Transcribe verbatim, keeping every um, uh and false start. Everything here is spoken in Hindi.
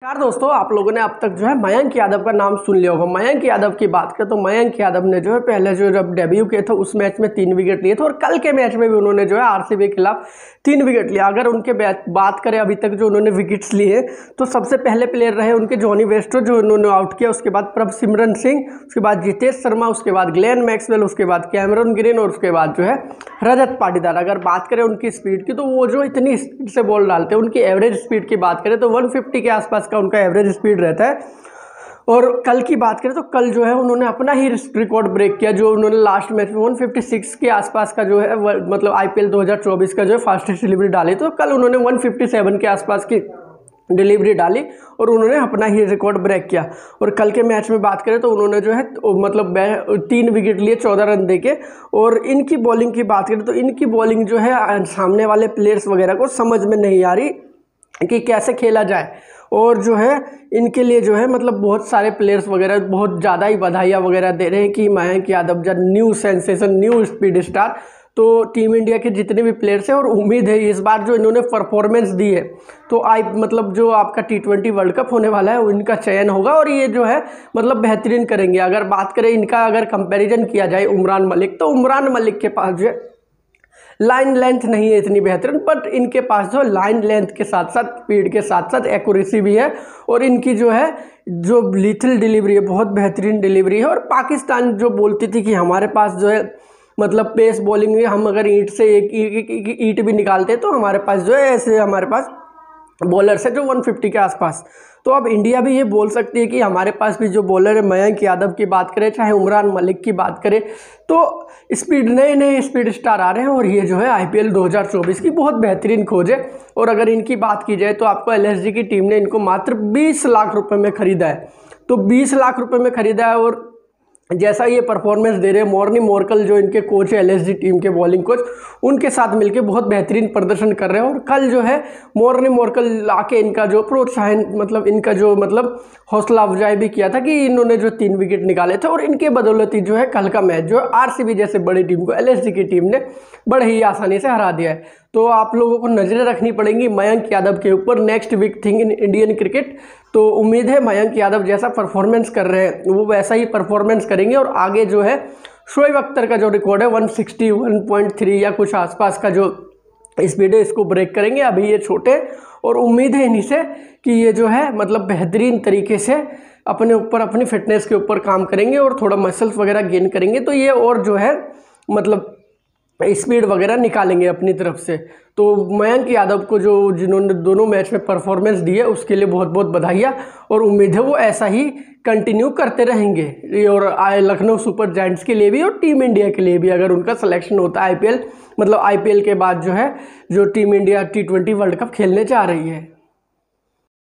यार दोस्तों, आप लोगों ने अब तक जो है मयंक यादव का नाम सुन लिया होगा। मयंक यादव की बात करें तो मयंक यादव ने जो है पहले जो जब डेब्यू किए थे उस मैच में तीन विकेट लिए थे और कल के मैच में भी उन्होंने जो है आरसीबी के खिलाफ तीन विकेट लिया। अगर उनके बात करें अभी तक जो उन्होंने विकेट्स लिए तो सबसे पहले प्लेयर रहे उनके जॉनी वेस्टो, जो उन्होंने आउट किया। उसके बाद प्रभसिमरन सिंह, उसके बाद जितेश शर्मा, उसके बाद ग्लेन मैक्सवेल, उसके बाद कैमरन ग्रीन और उसके बाद जो है रजत पाटीदार। अगर बात करें उनकी स्पीड की तो वो जो इतनी स्पीड से बॉल डालते हैं, उनकी एवरेज स्पीड की बात करें तो वन फिफ्टी के आसपास का उनका एवरेज स्पीड रहता है। और कल की बात करें तो कल जो है उन्होंने अपना ही रिकॉर्ड ब्रेक किया, जो उन्होंने लास्ट मैच में वन फिफ्टी सिक्स के आसपास का जो है मतलब आईपीएल दो हज़ार चौबीस का जो है फास्टेस्ट डिलीवरी डाली। तो कल उन्होंने वन फिफ्टी सेवन के आसपास की डिलीवरी डाली और उन्होंने अपना ही रिकॉर्ड ब्रेक किया। और कल के मैच में बात करें तो उन्होंने जो है मतलब तीन विकेट लिए चौदह रन देके। और इनकी बॉलिंग की बात करें तो इनकी बॉलिंग जो है सामने वाले प्लेयर्स वगैरह को समझ में नहीं आ रही कि कैसे खेला जाए। और जो है इनके लिए जो है मतलब बहुत सारे प्लेयर्स वगैरह बहुत ज़्यादा ही बधाइयाँ वगैरह दे रहे हैं कि मयंक यादव जब new sensation, new speed star. तो टीम इंडिया के जितने भी प्लेयर्स हैं और उम्मीद है इस बार जो इन्होंने परफॉर्मेंस दी है तो आई मतलब जो आपका टी ट्वेंटी वर्ल्ड कप होने वाला है इनका चयन होगा और ये जो है मतलब बेहतरीन करेंगे। अगर बात करें इनका, अगर कंपैरिजन किया जाए उमरान मलिक, तो उमरान मलिक के पास जो है लाइन लेंथ नहीं है इतनी बेहतरीन, बट इनके पास जो लाइन लेंथ के साथ साथ स्पीड के साथ साथ एक्यूरेसी भी है। और इनकी जो है जो लीथल डिलीवरी है बहुत बेहतरीन डिलीवरी है। और पाकिस्तान जो बोलती थी कि हमारे पास जो है मतलब पेस बॉलिंग में हम अगर ईंट से एक ईंट भी निकालते तो हमारे पास जो है ऐसे हमारे पास बॉलर्स है जो वन फिफ्टी के आसपास। तो अब इंडिया भी ये बोल सकती है कि हमारे पास भी जो बॉलर है, मयंक यादव की बात करें चाहे उमरान मलिक की बात करें, तो स्पीड नए नए स्पीड स्टार आ रहे हैं। और ये जो है आईपीएल दो हज़ार चौबीस की बहुत बेहतरीन खोज है। और अगर इनकी बात की जाए तो आपको एलएसजी की टीम ने इनको मात्र बीस लाख रुपए में खरीदा है। तो बीस लाख रुपए में खरीदा है और जैसा ये परफॉर्मेंस दे रहे हैं, मॉर्नी मोर्कल जो इनके कोच है एलएसजी टीम के बॉलिंग कोच, उनके साथ मिलके बहुत बेहतरीन प्रदर्शन कर रहे हैं। और कल जो है मॉर्नी मोर्कल लाके इनका जो प्रोत्साहन मतलब इनका जो मतलब हौसला अफजाई भी किया था कि इन्होंने जो तीन विकेट निकाले थे। और इनके बदौलत जो है कल का मैच जो आरसीबी जैसे बड़ी टीम को एलएसजी की टीम ने बड़े ही आसानी से हरा दिया है। तो आप लोगों को नज़रें रखनी पड़ेंगी मयंक यादव के ऊपर, next big thing in Indian cricket. तो उम्मीद है मयंक यादव जैसा परफॉर्मेंस कर रहे हैं वो वैसा ही परफॉर्मेंस करेंगे और आगे जो है शोएब अख्तर का जो रिकॉर्ड है one sixty one point three या कुछ आसपास का जो स्पीड है इसको ब्रेक करेंगे। अभी ये छोटे और उम्मीद है इन्हीं से कि ये जो है मतलब बेहतरीन तरीके से अपने ऊपर अपनी फिटनेस के ऊपर काम करेंगे और थोड़ा मसल्स वगैरह गेन करेंगे तो ये और जो है मतलब स्पीड वगैरह निकालेंगे अपनी तरफ से। तो मयंक यादव को जो जिन्होंने दोनों मैच में परफॉर्मेंस दी है उसके लिए बहुत बहुत बधाइयाँ और उम्मीद है वो ऐसा ही कंटिन्यू करते रहेंगे। और लखनऊ सुपर जायंट्स के लिए भी और टीम इंडिया के लिए भी अगर उनका सिलेक्शन होता है आईपीएल मतलब आईपीएल के बाद जो है जो team India T twenty world cup खेलने जा रही है।